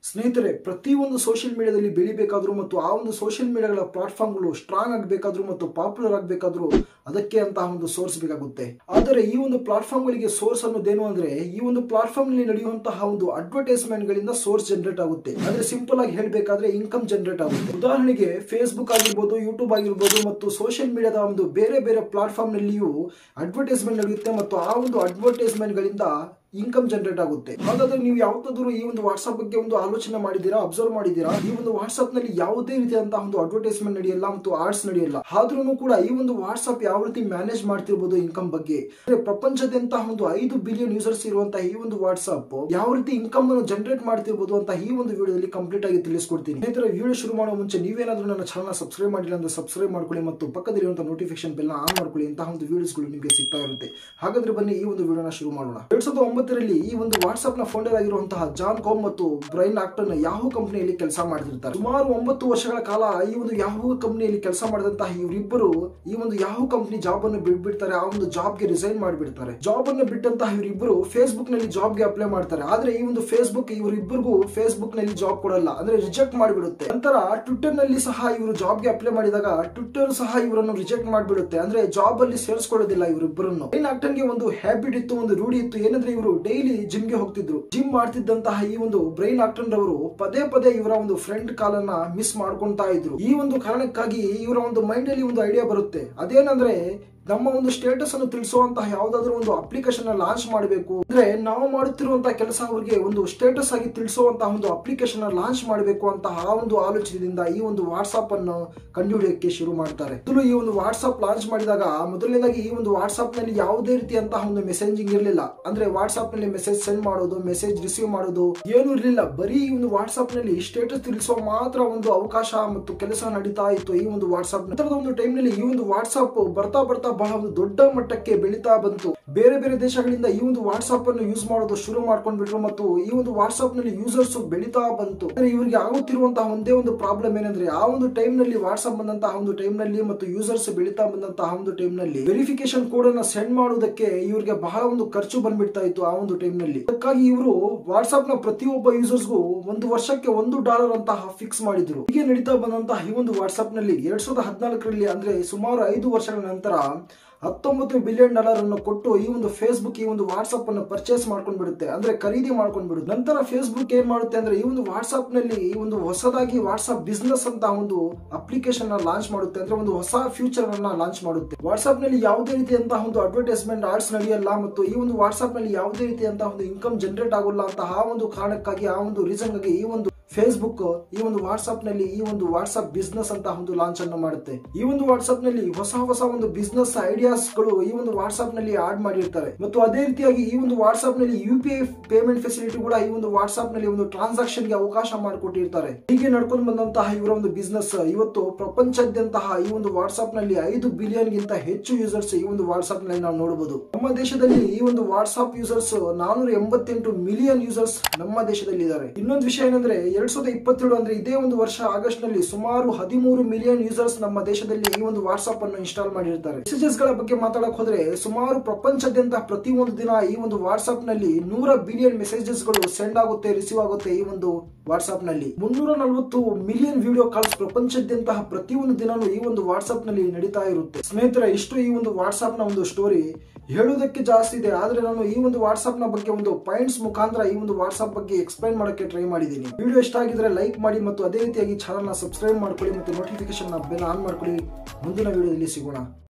ಸ್ನೇಹಿತರೆ, ಪ್ರತಿಯೊಂದು ಸೋಷಿಯಲ್ ಮೀಡಿಯಾದಲ್ಲಿ ಬೆಳಿಬೇಕಾದ್ರೂ ಮತ್ತು ಆ ಒಂದು ಸೋಷಿಯಲ್ ಮೀಡಿಯಾಗಳ ಪ್ಲಾಟ್ಫಾರ್ಮ್ಗಳು ಸ್ಟ್ರಾಂಗ್ ಆಗಬೇಕಾದ್ರೂ ಮತ್ತು ಪಾಪ್ಯುಲರ್ ಆಗಬೇಕಾದ್ರೂ ಅದಕ್ಕೆ ಅಂತ ಒಂದು ಸೋರ್ಸ್ ಬೇಕಾಗುತ್ತೆ. ಆದರೆ ಈ ಒಂದು ಪ್ಲಾಟ್ಫಾರ್ಮ್ ಗಳಿಗೆ ಸೋರ್ಸ್ ಅನ್ನೋದೇನು ಅಂದ್ರೆ ಈ ಒಂದು ಪ್ಲಾಟ್ಫಾರ್ಮ್ ನಲ್ಲಿ ನಡೆಯುವಂತಹ ಒಂದು ಅಡ್ವರ್ಟೈಸ್ಮೆಂಟ್ ಗಳಿಂದ ಸೋರ್ಸ್ ಜನರೇಟ್ ಆಗುತ್ತೆ. ಅಂದ್ರೆ ಸಿಂಪಲ್ ಆಗಿ ಹೇಳಬೇಕಾದ್ರೆ ಇನ್ಕಮ್ ಜನರೇಟ್ ಆಗುತ್ತೆ. ಉದಾಹರಣೆಗೆ ಫೇಸ್ಬುಕ್ ಆಗಿರ್ಬೋದು, ಯೂಟ್ಯೂಬ್ ಆಗಿರ್ಬೋದು ಮತ್ತು ಸೋಷಿಯಲ್ ಮೀಡಿಯಾದ ಒಂದು ಬೇರೆ ಬೇರೆ ಪ್ಲಾಟ್ಫಾರ್ಮ್ ನಲ್ಲಿಯೂ ಅಡ್ವರ್ಟೈಸ್ಮೆಂಟ್ ನಡೆಯುತ್ತೆ ಮತ್ತು ಆ ಒಂದು ಅಡ್ವರ್ಟೈಸ್ಮೆಂಟ್ ಗಳಿಂದ ಇನ್ಕಮ್ ಜನರೇಟ್ ಆಗುತ್ತೆ. ಹಾಗಾದ್ರೆ ನೀವು ಯಾವತ್ತಾದ್ರೂ ಈ ಒಂದು ವಾಟ್ಸ್ಆಪ್ ಬಗ್ಗೆ ಒಂದು ಆಲೋಚನೆ ಮಾಡಿದೀರಾ, ಅಬ್ಸರ್ವ್ ಮಾಡಿದೀರಾ? ಈ ಒಂದು ವಾಟ್ಸ್ಆಪ್ ನಲ್ಲಿ ಯಾವುದೇ ರೀತಿಯಾದಂತಹ ಒಂದು ಅಡ್ವರ್ಟೈಸ್ಮೆಂಟ್ ನಡೆಯಲ್ಲ ಮತ್ತು ಆಡ್ಸ್ ನಡೆಯಲ್ಲ. ಆದ್ರೂ ಕೂಡ ಈ ಒಂದು ವಾಟ್ಸ್ಆಪ್ ಯಾವ ರೀತಿ ಮ್ಯಾನೇಜ್ ಮಾಡ್ತಿರ್ಬೋದು ಇನ್ಕಮ್ ಬಗ್ಗೆ, ಪ್ರಪಂಚದಂತ ಒಂದು 5 ಬಿಲಿಯನ್ ಯೂಸರ್ಸ್ ಇರುವಂತಹ ಈ ಒಂದು ವಾಟ್ಸ್ಆಪ್ ಯಾವ ರೀತಿ ಇನ್ಕಮ್ ಅನ್ನು ಜನರೇಟ್ ಮಾಡ್ತಿರ್ಬೋದು ಅಂತ ಈ ಒಂದು ವಿಡಿಯೋದಲ್ಲಿ ಕಂಪ್ಲೀಟ್ ಆಗಿ ತಿಳಿಸ್ಕೊಡ್ತೀನಿ. ಸ್ನೇಹಿತರೆ, ವಿಡಿಯೋ ಶುರು ಮಾಡುವ ಮುಂಚೆ ನೀವೇನಾದ್ರೂ ನನ್ನ ಚಾನಲ್ ಸಬ್ಸ್ಕ್ರೈಬ್ ಮಾಡಿಲ್ಲ ಅಂದ್ರೆ ಸಬ್ಸ್ಕ್ರೈಬ್ ಮಾಡ್ಕೊಳ್ಳಿ ಮತ್ತು ಪಕ್ಕದಲ್ಲಿರುವಂತಹ ನೋಟಿಫಿಕೇಶನ್ ಬೆಲ್ ಆನ್ ಮಾಡ್ಕೊಳ್ಳಿ. ಇಂತಹ ಒಂದು ವಿಡಿಯೋಸ್ಗಳು ನಿಮಗೆ ಸಿಗ್ತಾ ಇರುತ್ತೆ. ಹಾಗಾದ್ರೆ ಬನ್ನಿ ಈ ಒಂದು ವಿಡಿಯೋನ ಶುರು ಮಾಡೋಣ. 2009ರಲ್ಲಿ ಈ ಒಂದು ವಾಟ್ಸ್ಆಪ್ ನ ಫೌಂಡರ್ ಆಗಿರುವಂತಹ ಜಾನ್ ಕಾಮ್ ಮತ್ತು ಬ್ರೈನ್ ಆಕ್ಟನ್ ಯಾಹೂ ಕಂಪನಿಯಲ್ಲಿ ಕೆಲಸ ಮಾಡ್ತಿರ್ತಾರೆ. ಸುಮಾರು 9 ವರ್ಷಗಳ ಕಾಲ ಈ ಒಂದು ಯಾಹೂ ಕಂಪನಿಯಲ್ಲಿ ಕೆಲಸ ಮಾಡಿದಂತಹ ಇವರಿಬ್ಬರು ಈ ಒಂದು ಯಾಹೂ ಕಂಪನಿ ಜಾಬ್ ಅನ್ನು ಬಿಟ್ಬಿಡ್ತಾರೆ. ಆ ಒಂದು ಜಾಬ್ ಗೆ ರಿಸೈನ್ ಮಾಡಿಬಿಡ್ತಾರೆ. ಜಾಬ್ ಅನ್ನು ಬಿಟ್ಟಂತಹ ಇವರಿಬ್ಬರು ಫೇಸ್ಬುಕ್ ನಲ್ಲಿ ಜಾಬ್ ಗೆ ಅಪ್ಲೈ ಮಾಡ್ತಾರೆ. ಆದ್ರೆ ಈ ಒಂದು ಫೇಸ್ಬುಕ್ ಇವರಿಬ್ಬರಿಗೂ ಫೇಸ್ಬುಕ್ ನಲ್ಲಿ ಜಾಬ್ ಕೊಡಲ್ಲ, ಅಂದ್ರೆ ರಿಜೆಕ್ಟ್ ಮಾಡಿಬಿಡುತ್ತೆ. ನಂತರ ಟ್ವಿಟರ್ ನಲ್ಲಿ ಸಹ ಇವರು ಜಾಬ್ ಗೆ ಅಪ್ಲೈ ಮಾಡಿದಾಗ ಟ್ವಿಟರ್ ಸಹ ಇವರನ್ನು ರಿಜೆಕ್ಟ್ ಮಾಡಿಬಿಡುತ್ತೆ. ಅಂದ್ರೆ ಜಾಬ್ ಅಲ್ಲಿ ಸೇರಿಸ್ಕೊಳ್ಳೋದಿಲ್ಲ ಇವರಿಬ್ಬರನ್ನು. ಬ್ರೈನ್ ಆಕ್ಟನ್ ಗೆ ಒಂದು ಹ್ಯಾಬಿಟ್ ಇತ್ತು, ಒಂದು ರೂಢಿ ಇತ್ತು. ಏನಂದ್ರೆ ಇವರು ಡೈಲಿ ಜಿಮ್ ಗೆ ಹೋಗ್ತಿದ್ರು. ಜಿಮ್ ಮಾಡ್ತಿದ್ದಂತಹ ಈ ಒಂದು ಬ್ರೈನ್ ಆಕ್ಟನ್ ರವರು ಪದೇ ಪದೇ ಇವರ ಒಂದು ಫ್ರೆಂಡ್ ಕಾಲನ್ನ ಮಿಸ್ ಮಾಡ್ಕೊಂತಾ ಇದ್ರು. ಈ ಒಂದು ಕಾರಣಕ್ಕಾಗಿ ಇವರ ಒಂದು ಮೈಂಡ್ ಅಲ್ಲಿ ಒಂದು ಐಡಿಯಾ ಬರುತ್ತೆ. ಅದೇನಂದ್ರೆ ನಮ್ಮ ಒಂದು ಸ್ಟೇಟಸ್ ಅನ್ನು ತಿಳಿಸುವಂತಹ ಯಾವ್ದಾದ್ರು ಒಂದು ಅಪ್ಲಿಕೇಶನ್ ಲಾಂಚ್ ಮಾಡಬೇಕು. ಅಂದ್ರೆ ನಾವು ಮಾಡುತ್ತಿರುವಂತಹ ಕೆಲಸ ಅವರಿಗೆ ಒಂದು ಸ್ಟೇಟಸ್ ಆಗಿ ತಿಳಿಸುವಂತಹ ಒಂದು ಅಪ್ಲಿಕೇಶನ್ ಲಾಂಚ್ ಮಾಡಬೇಕು ಅಂತ ಆ ಒಂದು ಆಲೋಚನೆಯಿಂದ ಈ ಒಂದು ವಾಟ್ಸ್ಆಪ್ ಅನ್ನು ಕಂಡುಹಿಡಿಯಕ್ಕೆ ಶುರು ಮಾಡ್ತಾರೆ. ಈ ಒಂದು ವಾಟ್ಸ್ಆಪ್ ಲಾಂಚ್ ಮಾಡಿದಾಗ ಮೊದಲನೇದಾಗಿ ಈ ಒಂದು ವಾಟ್ಸ್ಆಪ್ ನಲ್ಲಿ ಯಾವುದೇ ರೀತಿಯಂತಹ ಒಂದು ಮೆಸೇಜಿಂಗ್ ಇರಲಿಲ್ಲ. ಅಂದ್ರೆ ವಾಟ್ಸ್ಆಪ್ ನಲ್ಲಿ ಮೆಸೇಜ್ ಸೆಂಡ್ ಮಾಡೋದು, ಮೆಸೇಜ್ ರಿಸೀವ್ ಮಾಡೋದು ಏನು ಇರಲಿಲ್ಲ. ಬರೀ ಈ ಒಂದು ವಾಟ್ಸ್ಆಪ್ ನಲ್ಲಿ ಸ್ಟೇಟಸ್ ತಿಳಿಸುವ ಮಾತ್ರ ಒಂದು ಅವಕಾಶ ಮತ್ತು ಕೆಲಸ ನಡೀತಾ ಇತ್ತು ಈ ಒಂದು ವಾಟ್ಸ್ಆಪ್. ನಂತರದ ಒಂದು ಟೈಮ್ ನಲ್ಲಿ ಈ ಒಂದು ವಾಟ್ಸ್ಆಪ್ ಬರ್ತಾ ಬರ್ತಾ ಬಹಳ ಒಂದು ದೊಡ್ಡ ಮಟ್ಟಕ್ಕೆ ಬೆಳೀತಾ ಬಂತು. ಬೇರೆ ಬೇರೆ ದೇಶಗಳಿಂದ ಈ ಒಂದು ವಾಟ್ಸ್ಆಪ್ ಅನ್ನು ಯೂಸ್ ಮಾಡೋದು ಶುರು ಮಾಡ್ಕೊಂಡ್ಬಿಟ್ರು ಮತ್ತು ಈ ಒಂದು ವಾಟ್ಸ್ಆಪ್ ನಲ್ಲಿ ಯೂಸರ್ಸ್ ಬೆಳೀತಾ ಬಂತು. ಇವರಿಗೆ ಆಗುತ್ತಿರುವಂತಹ ಒಂದೇ ಒಂದು ಪ್ರಾಬ್ಲಮ್ ಏನಂದ್ರೆ ಆ ಒಂದು ಟೈಮ್ ನಲ್ಲಿ ವಾಟ್ಸ್ಆಪ್ ಬಂದಂತಹ ಒಂದು ಟೈಮ್ ನಲ್ಲಿ ಮತ್ತು ಯೂಸರ್ಸ್ ಬೆಳೀತಾ ಬಂದಂತಹ ಒಂದು ಟೈಮ್ ನಲ್ಲಿ ವೆರಿಫಿಕೇಶನ್ ಕೋಡ್ ಅನ್ನ ಸೆಂಡ್ ಮಾಡೋದಕ್ಕೆ ಇವರಿಗೆ ಬಹಳ ಒಂದು ಖರ್ಚು ಬಂದ್ಬಿಡ್ತಾ ಇತ್ತು ಆ ಒಂದು ಟೈಮ್ ನಲ್ಲಿ. ಅದಕ್ಕಾಗಿ ಇವರು ವಾಟ್ಸ್ಆಪ್ ನ ಪ್ರತಿಯೊಬ್ಬ ಯೂಸರ್ಸ್ಗೂ ಒಂದು ವರ್ಷಕ್ಕೆ $1 ಅಂತ ಫಿಕ್ಸ್ ಮಾಡಿದ್ರು. ಹೀಗೆ ನಡೀತಾ ಬಂದಂತಹ ಈ ಒಂದು ವಾಟ್ಸ್ಆಪ್ ನಲ್ಲಿ 2014ರಲ್ಲಿ ಅಂದ್ರೆ ಸುಮಾರು 5 ವರ್ಷಗಳ ನಂತರ $19 ಬಿಲಿಯನ್ ಅನ್ನು ಕೊಟ್ಟು ಈ ಒಂದು ಫೇಸ್ಬುಕ್ ಈ ಒಂದು ವಾಟ್ಸ್ಆಪ್ ಅನ್ನು ಪರ್ಚೇಸ್ ಮಾಡ್ಕೊಂಡ್ಬಿಡುತ್ತೆ, ಅಂದ್ರೆ ಖರೀದಿ ಮಾಡ್ಕೊಂಡ್ಬಿಡುತ್ತೆ. ನಂತರ ಫೇಸ್ಬುಕ್ ಏನ್ ಮಾಡುತ್ತೆ ಅಂದ್ರೆ ಈ ಒಂದು ವಾಟ್ಸ್ಆಪ್ ನಲ್ಲಿ ಈ ಒಂದು ಹೊಸದಾಗಿ ವಾಟ್ಸ್ಆಪ್ ಬಿಸ್ನೆಸ್ ಅಂತ ಒಂದು ಅಪ್ಲಿಕೇಶನ್ ಲಾಂಚ್ ಮಾಡುತ್ತೆ. ಅಂದ್ರೆ ಒಂದು ಹೊಸ ಫ್ಯೂಚರ್ ಅನ್ನ ಲಾಂಚ್ ಮಾಡುತ್ತೆ. ವಾಟ್ಸ್ಆಪ್ ನಲ್ಲಿ ಯಾವುದೇ ರೀತಿಯಂತಹ ಒಂದು ಅಡ್ವರ್ಟೈಸ್ಮೆಂಟ್ ಆಡ್ಸ್ ನಡೆಯಲ್ಲ ಮತ್ತು ಈ ಒಂದು ವಾಟ್ಸ್ಆಪ್ ನಲ್ಲಿ ಯಾವುದೇ ರೀತಿಯಂತಹ ಒಂದು ಇನ್ಕಮ್ ಜನರೇಟ್ ಆಗೋಲ್ಲ ಅಂತ ಆ ಒಂದು ಕಾರಣಕ್ಕಾಗಿ ಆ ಒಂದು ರೀಸನ್ ಗಾಗಿ ಈ ಒಂದು ಫೇಸ್ಬುಕ್ ಈ ಒಂದು ವಾಟ್ಸ್ಆಪ್ ನಲ್ಲಿ ಈ ಒಂದು ವಾಟ್ಸ್ಆಪ್ ಬಿಸ್ನೆಸ್ ಅಂತ ಒಂದು ಲಾಂಚ್ ಅನ್ನು ಮಾಡುತ್ತೆ. ಈ ಒಂದು ವಾಟ್ಸ್ಆಪ್ ನಲ್ಲಿ ಹೊಸ ಹೊಸ ಒಂದು ಬಿಸ್ನೆಸ್ ಐಡಿಯಾಸ್ ಗಳು ಈ ಒಂದು ವಾಟ್ಸ್ಆಪ್ ನಲ್ಲಿ ಆಡ್ ಮಾಡಿರ್ತಾರೆ ಮತ್ತು ಅದೇ ರೀತಿಯಾಗಿ ಈ ಒಂದು ವಾಟ್ಸ್ಆಪ್ ನಲ್ಲಿ UPI ಪೇಮೆಂಟ್ ಫೆಸಿಲಿಟಿ ಕೂಡ ಈ ಒಂದು ವಾಟ್ಸ್ಆಪ್ ನಲ್ಲಿ ಒಂದು ಟ್ರಾನ್ಸಾಕ್ಷನ್ ಗೆ ಅವಕಾಶ ಮಾಡಿಕೊಟ್ಟಿರ್ತಾರೆ. ಹೀಗೆ ನಡ್ಕೊಂಡು ಬಂದಂತಹ ಇವರ ಒಂದು ಬಿಸ್ನೆಸ್ ಇವತ್ತು ಪ್ರಪಂಚದಾದ್ಯಂತಹ ಈ ಒಂದು ವಾಟ್ಸ್ಆಪ್ ನಲ್ಲಿ 5 ಬಿಲಿಯನ್ ಗಿಂತ ಹೆಚ್ಚು ಯೂಸರ್ಸ್ ಈ ಒಂದು ವಾಟ್ಸ್ಆಪ್ ನಲ್ಲಿ ನಾವು ನೋಡಬಹುದು. ನಮ್ಮ ದೇಶದಲ್ಲಿ ಈ ಒಂದು ವಾಟ್ಸ್ಆಪ್ ಯೂಸರ್ಸ್ 488 ಮಿಲಿಯನ್ ಯೂಸರ್ಸ್ ನಮ್ಮ ದೇಶದಲ್ಲಿ ಇದ್ದಾರೆ. ಇನ್ನೊಂದು ವಿಷಯ ಏನಂದ್ರೆ 2027 ಅಂದ್ರೆ ಇದೇ ಒಂದು ವರ್ಷ ಆಗಸ್ಟ್ ನಲ್ಲಿ ಸುಮಾರು 13 ಮಿಲಿಯನ್ ಯೂಸರ್ಸ್ ನಮ್ಮ ದೇಶದಲ್ಲಿ ಈ ಒಂದು ವಾಟ್ಸ್ಆಪ್ ಅನ್ನು ಇನ್ಸ್ಟಾಲ್ ಮಾಡಿರ್ತಾರೆ. ಮೆಸೇಜಸ್ ಗಳ ಬಗ್ಗೆ ಮಾತಾಡಕ್ ಹೋದ್ರೆ ಸುಮಾರು ಪ್ರಪಂಚದಾದ್ಯಂತ ಪ್ರತಿಯೊಂದು ದಿನ ಈ ಒಂದು ವಾಟ್ಸ್ಆಪ್ ನಲ್ಲಿ 100 ಬಿಲಿಯನ್ ಮೆಸೇಜಸ್ ಗಳು ಸೆಂಡ್ ಆಗುತ್ತೆ, ರಿಸೀವ್ ಆಗುತ್ತೆ. ಈ ಒಂದು ವಾಟ್ಸ್ಆಪ್ ನಲ್ಲಿ 340 ಮಿಲಿಯನ್ ವಿಡಿಯೋ ಕಾಲ್ಸ್ ಪ್ರಪಂಚದಾದ್ಯಂತ ಪ್ರತಿಯೊಂದು ದಿನಾನು ಈ ಒಂದು ವಾಟ್ಸ್ಆಪ್ ನಲ್ಲಿ ನಡೀತಾ ಇರುತ್ತೆ. ಸ್ನೇಹಿತರೆ, ಇಷ್ಟು ಈ ಒಂದು ವಾಟ್ಸ್ಆಪ್ ನ ಒಂದು ಸ್ಟೋರಿ. ಹೇಳುವುದಕ್ಕೆ ಜಾಸ್ತಿ ಇದೆ, ಆದ್ರೆ ನಾನು ಈ ಒಂದು ವಾಟ್ಸ್ಆಪ್ ನ ಬಗ್ಗೆ ಒಂದು ಪಾಯಿಂಟ್ಸ್ ಮುಖಾಂತರ ಈ ಒಂದು ವಾಟ್ಸ್ಆಪ್ ಬಗ್ಗೆ ಎಕ್ಸ್ಪ್ಲೈನ್ ಮಾಡಕ್ಕೆ ಟ್ರೈ ಮಾಡಿದ್ದೀನಿ. ವಿಡಿಯೋ ಇಷ್ಟ ಆಗಿದ್ರೆ ಲೈಕ್ ಮಾಡಿ ಮತ್ತು ಅದೇ ರೀತಿಯಾಗಿ ಚಾನಲ್ ನ ಸಬ್ಸ್ಕ್ರೈಬ್ ಮಾಡ್ಕೊಳ್ಳಿ ಮತ್ತು ನೋಟಿಫಿಕೇಶನ್ ಬೆಲ್ ಆನ್ ಮಾಡ್ಕೊಳ್ಳಿ. ಮುಂದಿನ ವಿಡಿಯೋದಲ್ಲಿ ಸಿಗೋಣ.